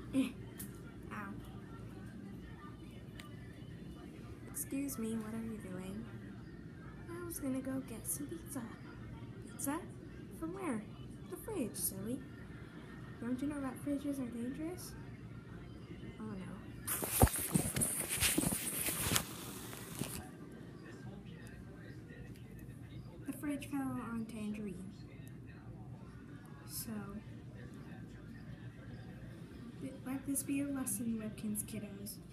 Ow. Excuse me, what are you doing? I was gonna go get some pizza. Pizza? From where? The fridge, silly. Don't you know that fridges are dangerous? Oh no. The fridge fell on Tangerine. So, let this be a lesson, Webkins kiddos.